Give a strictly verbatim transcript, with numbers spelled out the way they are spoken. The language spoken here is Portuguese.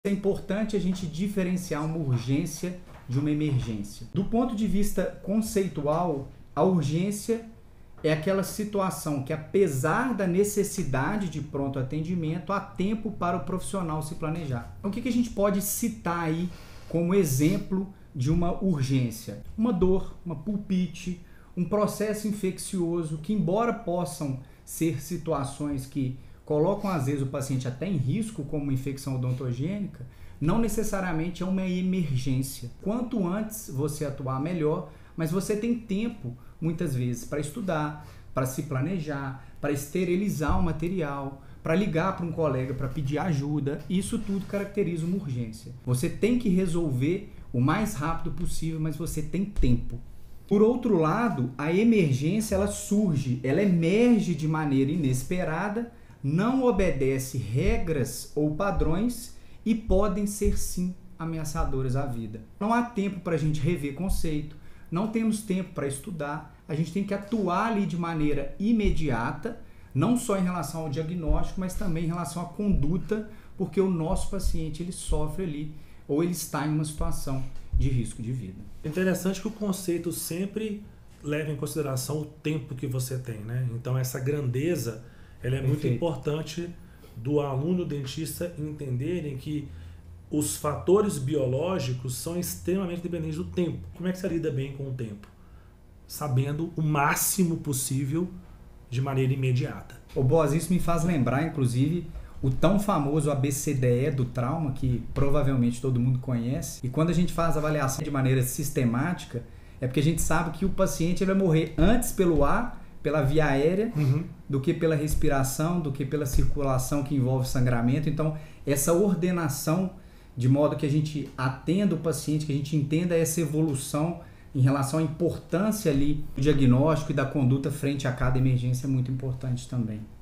É importante a gente diferenciar uma urgência de uma emergência. Do ponto de vista conceitual, a urgência é aquela situação que, apesar da necessidade de pronto atendimento, há tempo para o profissional se planejar. Então, o que a gente pode citar aí como exemplo de uma urgência? Uma dor, uma pulpite, um processo infeccioso que, embora possam ser situações que colocam às vezes o paciente até em risco, como uma infecção odontogênica, não necessariamente é uma emergência. Quanto antes você atuar, melhor, mas você tem tempo, muitas vezes, para estudar, para se planejar, para esterilizar o material, para ligar para um colega para pedir ajuda. Isso tudo caracteriza uma urgência. Você tem que resolver o mais rápido possível, mas você tem tempo. Por outro lado, a emergência ela surge, ela emerge de maneira inesperada, não obedece regras ou padrões e podem ser sim ameaçadoras à vida. Não há tempo para a gente rever conceito, não temos tempo para estudar, a gente tem que atuar ali de maneira imediata, não só em relação ao diagnóstico, mas também em relação à conduta, porque o nosso paciente ele sofre ali ou ele está em uma situação de risco de vida. Interessante que o conceito sempre leva em consideração o tempo que você tem, né? Então essa grandeza ela é Perfeito. Muito importante do aluno dentista entenderem que os fatores biológicos são extremamente dependentes do tempo. Como é que você lida bem com o tempo? Sabendo o máximo possível de maneira imediata. Ô Boaz, isso me faz lembrar, inclusive, o tão famoso A B C D E do trauma, que provavelmente todo mundo conhece. E quando a gente faz a avaliação de maneira sistemática, é porque a gente sabe que o paciente ele vai morrer antes pelo A, pela via aérea, uhum. do que pela respiração, do que pela circulação que envolve sangramento. Então, essa ordenação, de modo que a gente atenda o paciente, que a gente entenda essa evolução em relação à importância ali do diagnóstico e da conduta frente a cada emergência é muito importante também.